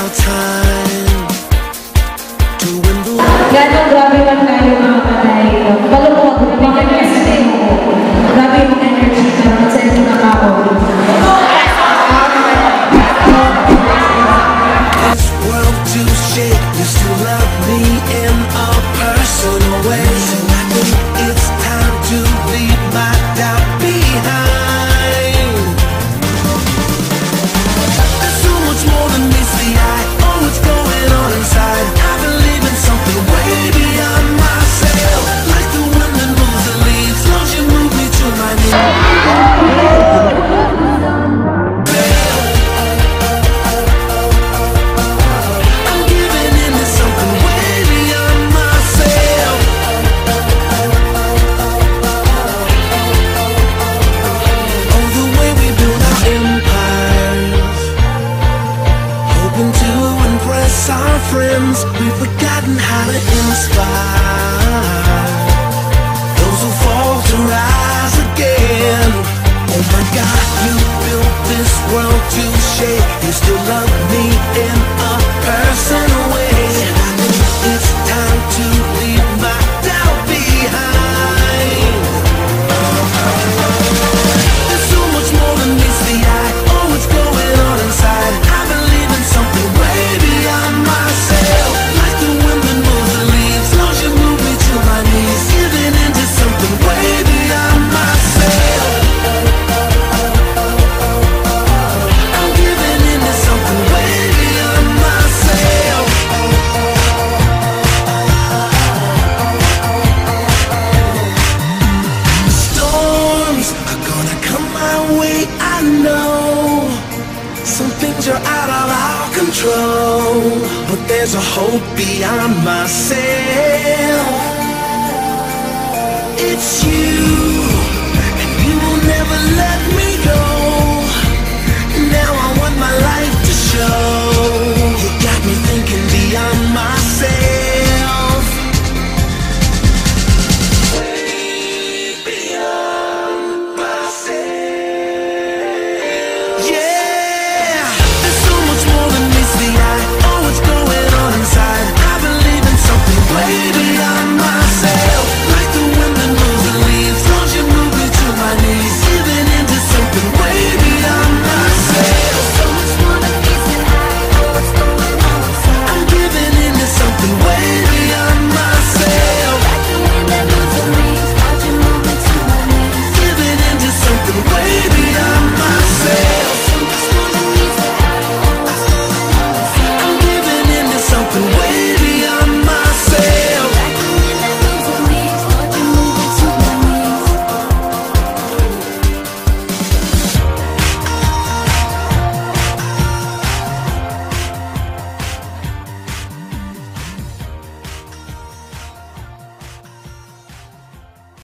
our time to win the war. Gano'ng grabe man tayo mga patay. Malungkot, bigyan niya sa tayo. Grabe yung energy na sa inyo na ako. This world to shake, you still love me in a personal way. So I think it's time to leave my doubt behind. There's so much more than meets the eye. Oh, what's going on inside? I believe in something way beyond myself. Like the wind that moves the leaves, Lord, you move me to my knees. Our friends, we've forgotten how to inspire those who fall to rise again. Oh my God, you built this world to shake. You still love me in a personal way. I think it's time to leave my doubt behind. There's so much more than meets the eye. Oh, what's going on inside? I believe in something way beyond myself. Like the wind that moves the leaves, Lord, you move me to my knees. Giving into something way beyond myself. I'm giving into something way beyond myself. Storms are gonna come my way, I know. Some things are out of our control, but there's a hope beyond myself.